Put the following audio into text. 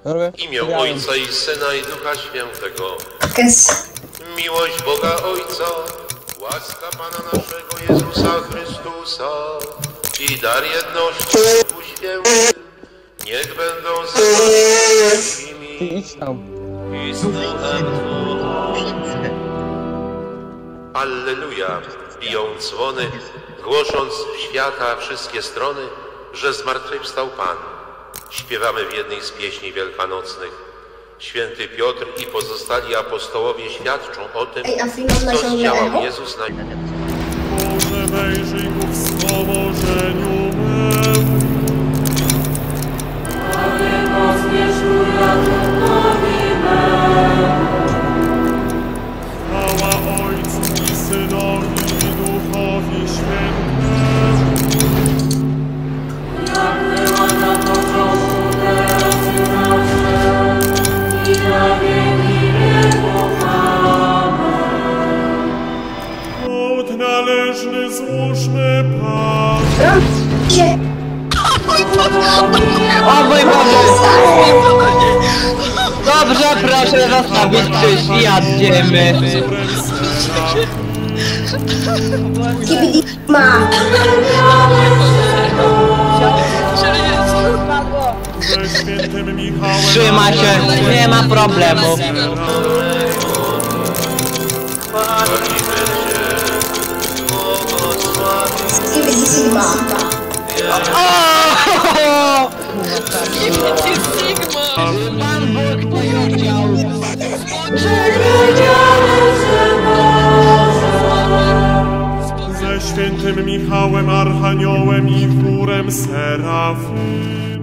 W imię Ojca i Syna i Ducha Świętego. Miłość Boga Ojca, łaska Pana naszego Jezusa Chrystusa i dar jedności Duchu Świętych, niech będą z nami Idź tam. i z duchem Twoim. Alleluja! Biją dzwony, głosząc w świata wszystkie strony, że zmartwychwstał Pan. Śpiewamy w jednej z pieśni wielkanocnych. Święty Piotr i pozostali apostołowie świadczą o tym, co zdziałał Jezus na... Boże, wejrzyj ku wspomożeniu memu. Panie, pospiesz ku ratunkowi memu. Chwała Ojcu i Synowi i Duchowi Świętemu. Jak była na początku, teraz i zawsze, i na wieki wieków. Amen. Hołd należny złóżmy Panu. O mój Boże! Dobrze, proszę zostawić krzyż i jadniemy. Ze świętym Michałem. Trzyma się, nie ma problemu. Pan Bóg powiedział. Ze świętym Michałem, Archaniołem i chórem Serafim.